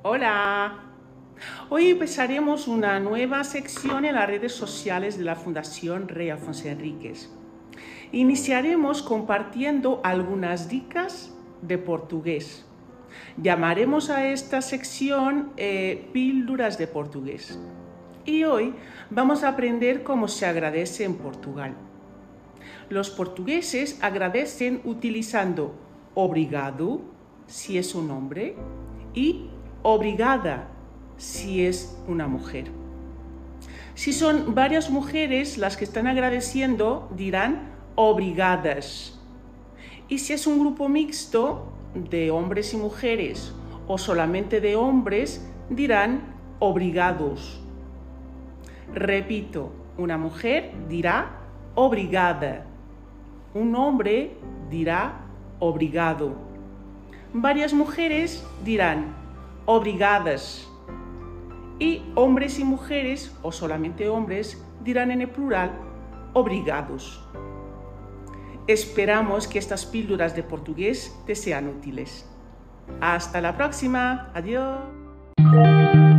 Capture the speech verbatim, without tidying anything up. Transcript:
Hola. Hoy empezaremos una nueva sección en las redes sociales de la Fundación Rey Alfonso Enríquez. Iniciaremos compartiendo algunas dicas de portugués. Llamaremos a esta sección eh, Píldoras de Portugués. Y hoy vamos a aprender cómo se agradece en Portugal. Los portugueses agradecen utilizando obrigado, si es un hombre, y obrigada, si es una mujer. Si son varias mujeres las que están agradeciendo, dirán obrigadas. Y si es un grupo mixto de hombres y mujeres o solamente de hombres, dirán obrigados. Repito, una mujer dirá obrigada. Un hombre dirá obrigado. Varias mujeres dirán obrigadas. Y hombres y mujeres, o solamente hombres, dirán en el plural obrigados. Esperamos que estas píldoras de portugués te sean útiles. Hasta la próxima. Adiós.